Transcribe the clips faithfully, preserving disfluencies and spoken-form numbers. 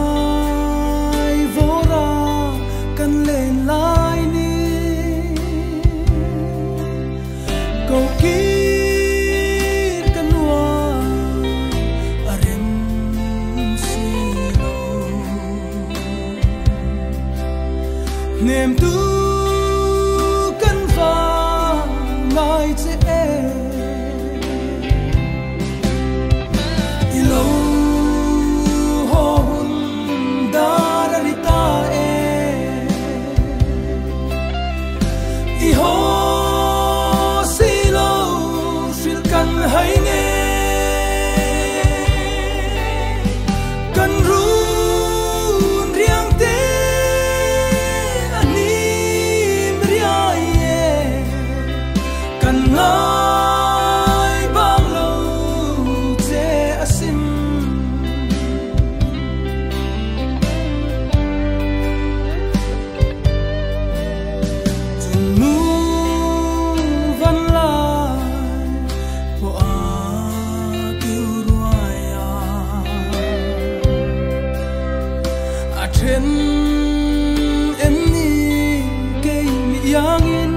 ai vô ra cần lên lại ni cầu kí cần hoa ở đêm silo niềm tu cần pha ngài chế ilo hôn đã ra đi ta e i ho silo fil cần hay nghe cần run riang te ani mriai e cần ngai bang lâu te asim chun mu van lai po a kiu ruaya a then em ni ke mi yang in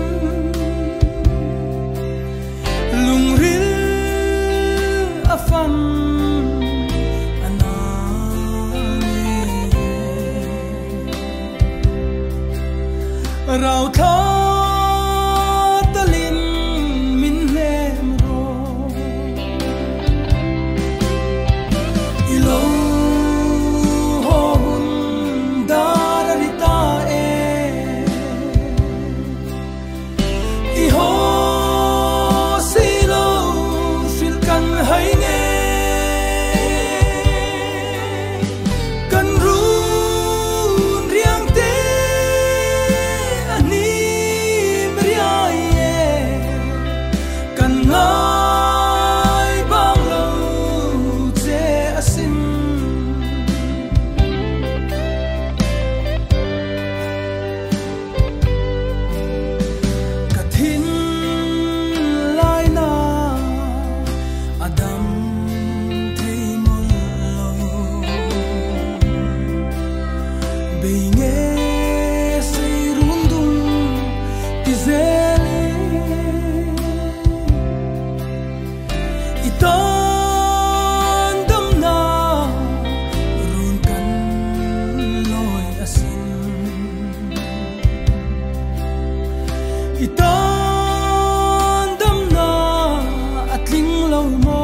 lung ril a fan rau tha talin min nem ro ilo hon da ri ta e i ho silo fil kan hay nghe kan run riang te ani mriai e kan ngai bang lâu te asim ka thin lai na adam thei mol lo be nghe sei run dum ti zele itan dam na run kan loi asin itan dam na atling lo mo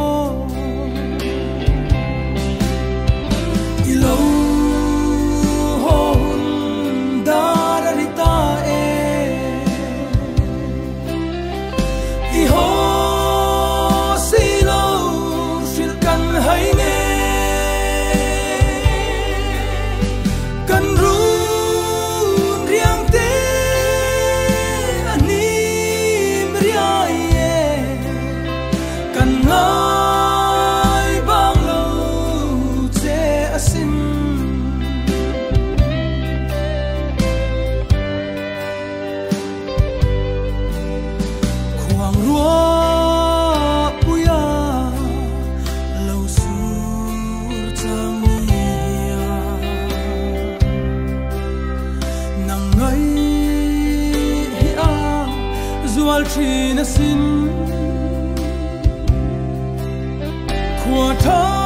ilo hon da ri ta e i ho silo fil kan hay nghe kan run riang te ani mriai e kan ngai bang lâu te asim khoang rua puya lâu sur chang nia nang ngai hi a zual thin a sin khua tha